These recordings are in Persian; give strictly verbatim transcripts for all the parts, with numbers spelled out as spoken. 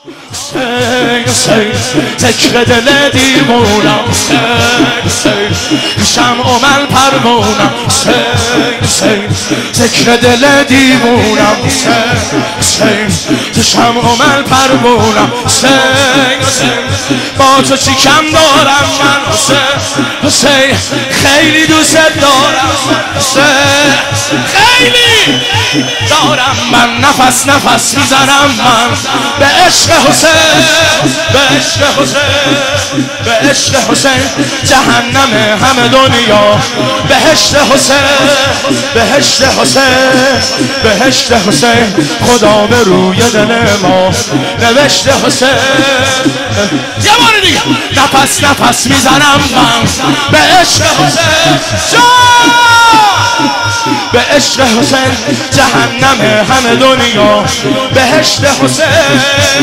حسین حسین ذکر دل دیوونم حسین حسین شمع و من پروونم حسین حسین ذکر دل دیوونم حسین حسین تو شمع و من پروونم حسین حسین با تو چی کم دارم من حسین حسین خیلی دوست دارم من حسین خیلی دارم من نفس نفس میزنم من به عشق حسین به عشق حسین به عشق حسین جهنم همه دنیا بهشت حسین بهشت حسین بهشت حسین خدا به روی دل ما نوشته حسین یه بار دیگه نفس نفس میزنم من به عشق حسین به عشق حسین جهنم همه دنیا بهشت حسین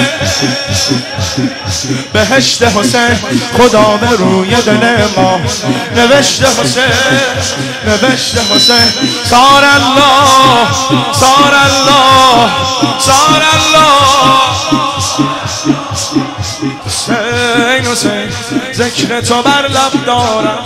بهشت حسین خدا به روی دل ما نوشته حسین نوشته حسین صار الله صار الله صار الله حسین حسین ذکر تو بر لب دارم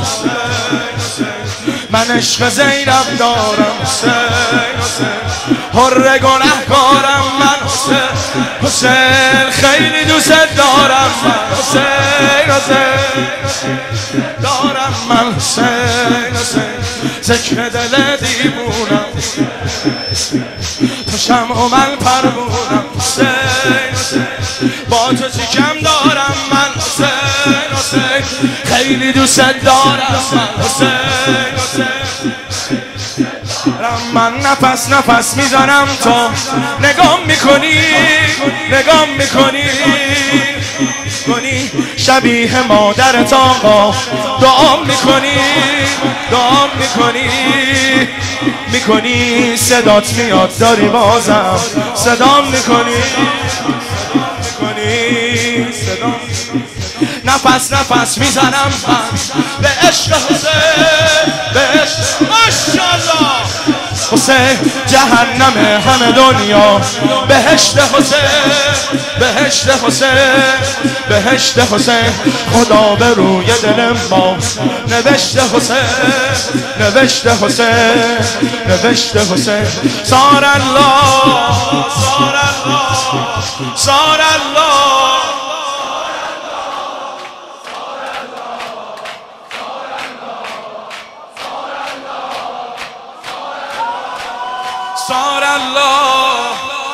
من عشق زینب دارم حسین حسین حر گنهکارم من حسین حسین خیلی دوست دارم من حسین حسین دارم من حسین حسین ذکر دل دیوونم تو شمع و من پروونم حسین حسین با تو چی کم دارم من حسین حسین خیلی دوست دارم من حسین حسین من نفس نفس میزنم تو نگام میکنی نگام میکنی کنی شبیه مادرت آقا دعا میکنی دعا میکنی میکنی صدات میاد داری بازم صدام میکنی میکنی صدام نفس نفس میزنم من به عشق حسین به عشق ماشاءالله حسین جهنم همه دنیا بهشت حسین بهشت حسین بهشت حسین خدا به روی دل ما نوشته حسین نوشته حسین نوشته حسین صار الله صار الله صار الله صار الله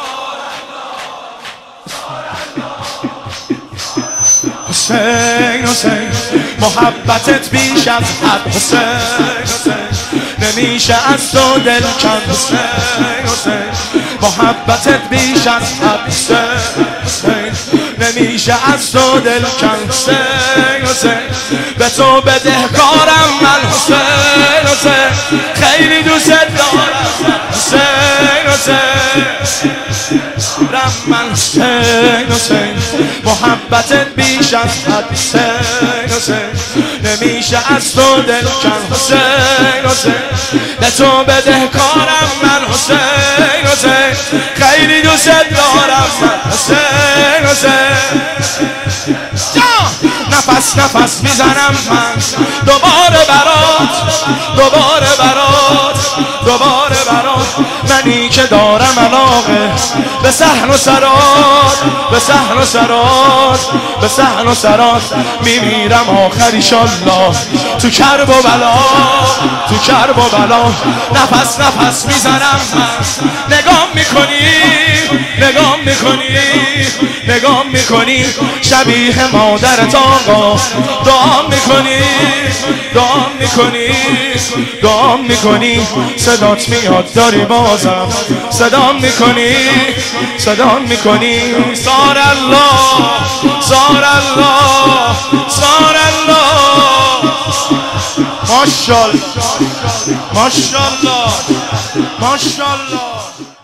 حسین حسین محبتت بیش از حد حسین حسین نمیشه از تو دل کند حسین حسین محبتت بیش از حد حسین حسین نمیشه از تو دل کند حسین حسین به تو بدهکارم من حسین حسین خیلی دوست دارم حسین حسین رم من حسین حسین محبتت بیش از حد حسین حسین نمیشه از تو دل کند حسین حسین به تو بدهکارم من حسین حسین خیلی دوست دارم من حسین حسین نفس نفس میزنم من دوباره برات دوباره برات دوباره برات منی که دارم علاقه به صحن و سرات به صحن و سرات به صحن و سرات میمیرم آخر ایشالله تو کرب و بلا تو کرب و بلا نفس نفس میزنم من نگام میکنی نگام میکنی نگام میکنی شبیه مادرت آقا دعا میکنی دعا میکنی دعا میکنی صدات میاد داری بازم صدام میکنی صدام میکنی صار الله صار الله صار الله ماشاءالله ماشاءالله ماشاءالله